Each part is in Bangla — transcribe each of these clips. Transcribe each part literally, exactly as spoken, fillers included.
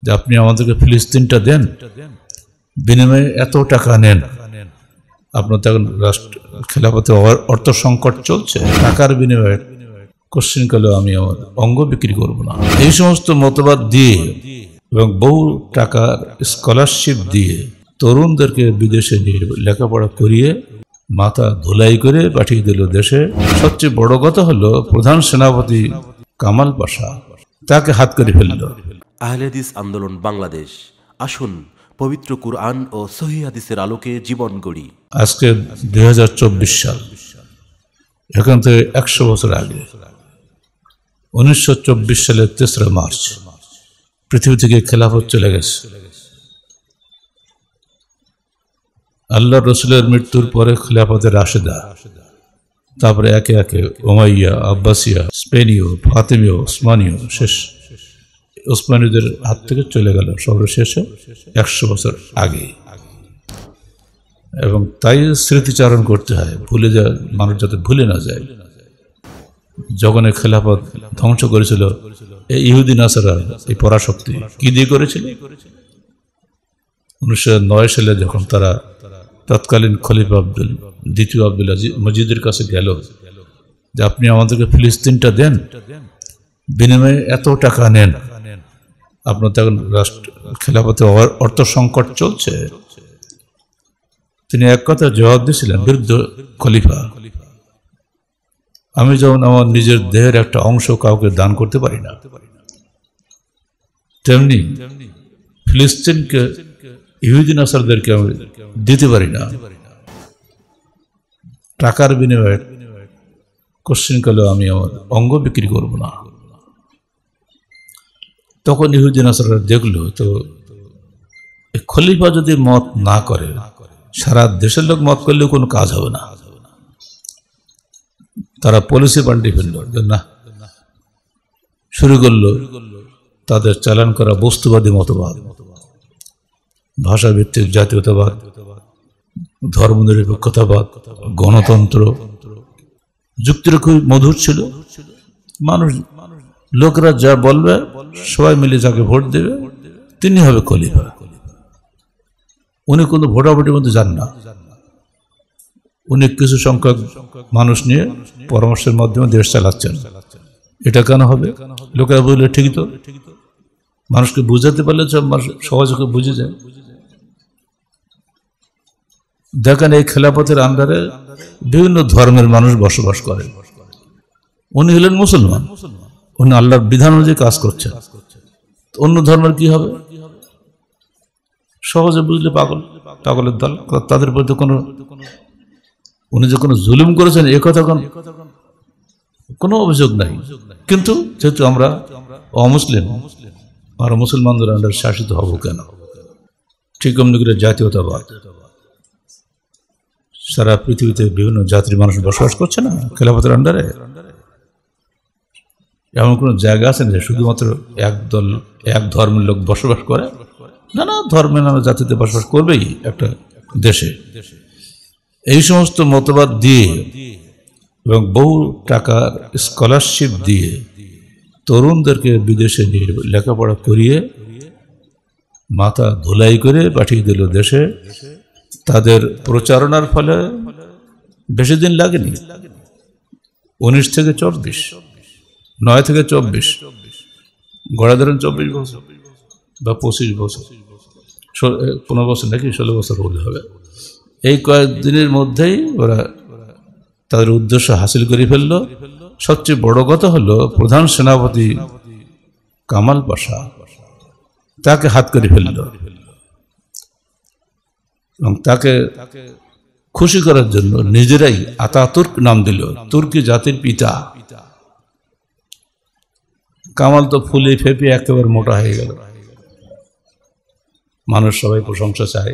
যে আপনি আমাদেরকে ফিলিস্তিনটা দেন, বিনিময়ে এত টাকা নেন। আপনার তখন রাষ্ট্র খেলাফতে অর্থ সংকট চলছে, টাকার বিনিময়ে কোশ্চিনকালেও আমি আমার অঙ্গ বিক্রি করব না। এই সমস্ত মতবাদ দিয়ে এবং বহু টাকার স্কলারশিপ দিয়ে তরুণদেরকে বিদেশে নিয়ে লেখাপড়া করিয়ে মাথা ধুলাই করে পাঠিয়ে দিল দেশে। সবচেয়ে বড় কথা হলো প্রধান সেনাপতি কামাল পাশা তাকে হাত করে ফেলল। আহলে হাদিস আন্দোলন বাংলাদেশ, আসুন পবিত্র কুরআন ও সহিহ হাদিসের আলোকে জীবন গড়ি। আজকে দুই হাজার চব্বিশ সাল, এখান থেকে একশো বছর আগে উনিশশো চব্বিশ সালের তেসরা মার্চ পৃথিবী থেকে খেলাফত চলে গেছে। আল্লাহ রসুলের মৃত্যুর পরে খেলাফতের রাশেদা, তারপরে একে একে উমাইয়া, আব্বাসিয়া, স্পেনীয়, ফাতেমীয়, ওসমানীয়, শেষ ওসমানীদের হাত থেকে চলে গেল সর্বশেষে একশো বছর আগে। এবং তাই স্মৃতিচারণ করতে হয়, ভুলে যা মানুষ যাতে ভুলে না যায়। যখন এই খেলাফত ধ্বংস করেছিল এই ইহুদি নাসারা, এই পরাশক্তি কি দিয়ে করেছিল? উনিশশো নয় সালে যখন তারা তৎকালীন খলিফা আব্দুল দ্বিতীয় আব্দুল আজিজ মজিদের কাছে গেল যে আপনি আমাদেরকে ফিলিস্তিনটা দেন, বিনিময়ে এত টাকা নেন। আপনার তখন রাষ্ট্র খেলাফতে অর্থ সংকট চলছে। তিনি এক কথা জবাব দিয়েছিলেন বিরুদ্ধ খলিফা, আমি যেমন আমার নিজের দেহের একটা অংশ কাউকে দান করতে পারি না, তেমনি ফিলিস্তিনকে ইহুদি নাসারদেরকে আমি দিতে পারি না। টাকার বিনিময়ে কোশ্চিনকালেও আমি আমার অঙ্গ বিক্রি করব না। তখন ইহুদি নাসাররা দেখলো তো খলিফা যদি মত না করে, সারা দেশের লোক মত করলেও কোনো কাজ হবে না। তারা পলিসি পাল্টে ফেলল, না শুরু করলো তাদের চালান করা বস্তুবাদী মতবাদ, ভাষাভিত্তিক জাতীয়তাবাদ, ধর্মনিরপেক্ষতাবাদ, গণতন্ত্র। যুক্তিটা খুব মধুর ছিল। মানুষ লোকরা যা বলবে সবাই মিলে যাকে ভোট দেবে তিনি হবে খলিফা। উনি কোনো ভোটাভুটির মধ্যে যান না, উনি কিছু সংখ্যক মানুষ নিয়ে পরামর্শের মাধ্যমে দেশ চালাচ্ছেন। এটা কেন হবে? লোকেরা বললে ঠিকই তো, মানুষকে বুঝাতে পারলে সহজকে বুঝে যায়। দেখেন এই খেলাফতের আন্ডারে বিভিন্ন ধর্মের মানুষ বসবাস করে। উনি হলেন মুসলমান, উনি আল্লাহর বিধান অনুযায়ী কাজ করছেন। অন্য ধর্মের কি হবে? সহজে বুঝলে পাগল, পাগলের দল। তাদের প্রতি কোনো উনি যে কোনো জুলুম করেছেন এ কথা কোনো অভিযোগ নাই। কিন্তু যেহেতু আমরা অমুসলিম, আর মুসলমানদের আন্ডার শাসিত হব কেন? ঠিক অমনি করে জাতীয়তাবাদ, সারা পৃথিবীতে বিভিন্ন জাতির মানুষ বসবাস করছে না খেলাফতের আন্ডারে। এমন কোনো জায়গা আছে যে শুধুমাত্র এক দল এক ধর্মের লোক বসবাস করে? নানা ধর্মের নানা জাতিতে বসবাস করবেই একটা দেশে। এই সমস্ত মতবাদ দিয়ে এবং বহু টাকার স্কলারশিপ দিয়ে তরুণদেরকে বিদেশে নিয়ে লেখাপড়া করিয়ে মাথা ধুলাই করে পাঠিয়ে দিল দেশে। তাদের প্রচারণার ফলে বেশি দিন লাগেনি, উনিশ থেকে চব্বিশ, নয় থেকে চব্বিশ, গড়া ধরেন চব্বিশ বছর বা পঁচিশ বছর, পনেরো বছর নাকি ষোলো বছর হলে হবে। এই কয়েকদিনের মধ্যেই ওরা তাদের উদ্দেশ্য হাসিল করে ফেলল। সবচেয়ে বড় কথা হলো প্রধান সেনাপতি কামাল পাশা তাকে হাত করে ফেলল এবং তাকে খুশি করার জন্য নিজেরাই আতাতুর্ক নাম দিল, তুর্কি জাতির পিতা। কামাল তো ফুলে ফেপে একেবারে মোটা হয়ে গেল। মানুষ সবাই প্রশংসা চায়।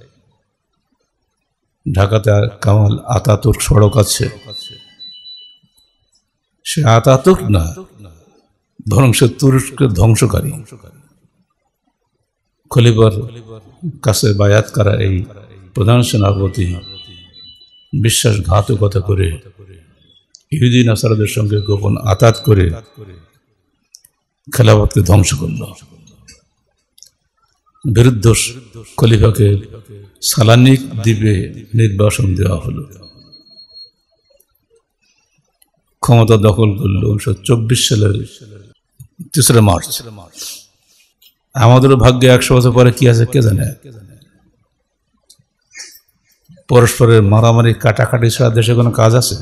ঢাকাতে কামাল আতাতুর্ক সড়ক আছে, সে আতাতুর্ক না, বরং সে তুরস্কের ধ্বংসকারী। খলিফার কাছে বায়াত করা এই প্রধান সেনাপতি বিশ্বাসঘাতকতা করে ইহুদি নাসারাদের সঙ্গে গোপন আতাত করে খেলাফতকে ধ্বংস করল। বিরুদ্ধ খলিফাকে সালানিক দ্বীপে নির্বাসন দেওয়া হলো, ক্ষমতা দখল করলো উনিশশো চব্বিশ সালের তেসরা মার্চ। আমাদেরও ভাগ্যে একশো বছর পরে কি আছে কে জানে। পরস্পরের মারামারি কাটাকাটি ছাড়া দেশে কোনো কাজ আছে?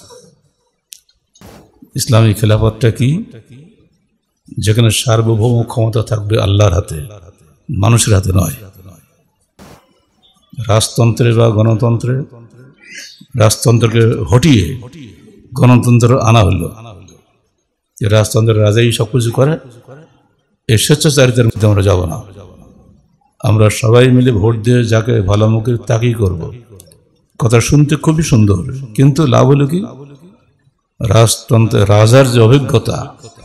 ইসলামী খেলাফতটা কি? যেখানে সার্বভৌম ক্ষমতা থাকবে আল্লাহর হাতে, মানুষের হাতে নয়। রাজতন্ত্রে বা গণতন্ত্রে রাজতন্ত্রকে হটিয়ে গণতন্ত্র আনা হলো। রাজতন্ত্রের রাজাই সবকিছু করে, এই স্বেচ্ছাচারিতার মধ্যে আমরা যাব না। আমরা সবাই মিলে ভোট দিয়ে যাকে ভালো মুখে তাকেই করব। কথা শুনতে খুবই সুন্দর, কিন্তু লাভ হলো কি? রাজতন্ত্রে রাজার যে অভিজ্ঞতা,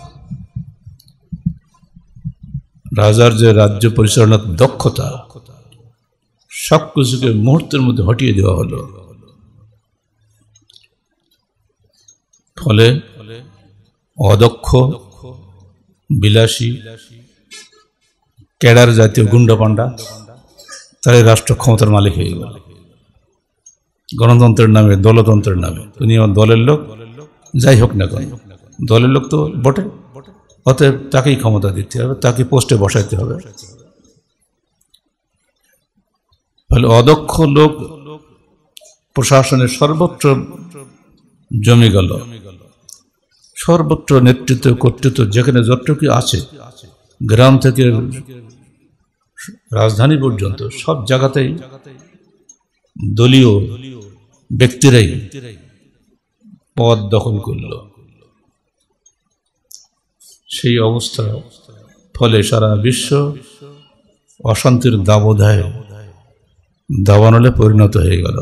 রাজার যে রাজ্য পরিচালনার দক্ষতা, সবকিছুকে মুহূর্তের মধ্যে হটিয়ে দেওয়া হলো। ফলে অদক্ষ, বিলাসী, ক্যাডার জাতীয় গুন্ডা পান্ডা তারাই রাষ্ট্র ক্ষমতার মালিক হয়ে গেল। গণতন্ত্রের নামে, দলতন্ত্রের নামে। তুমি আমার দলের লোক, যাই হোক না কেন, দলের লোক তো বটে, অতএব তাকেই ক্ষমতা দিতে হবে, তাকে পোস্টে বসাইতে হবে। ফলে অদক্ষ লোক প্রশাসনের সর্বত্র জমে গেল। সর্বত্র নেতৃত্ব কর্তৃত্ব যেখানে যতটুকু আছে, গ্রাম থেকে রাজধানী পর্যন্ত সব জায়গাতেই দলীয় ব্যক্তিরাই পদ দখল করল। সেই অবস্থা ফলে সারা বিশ্ব অশান্তির দাবদাহে দাবানলে পরিণত হয়ে গেল।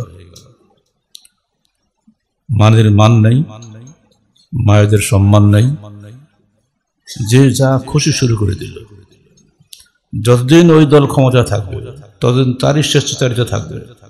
মানের মান নেই, মায়েদের সম্মান নেই, যে যা খুশি শুরু করে দিল। যতদিন ওই দল ক্ষমতা থাকবে ততদিন তারই স্বেচ্ছাচারিতা থাকবে।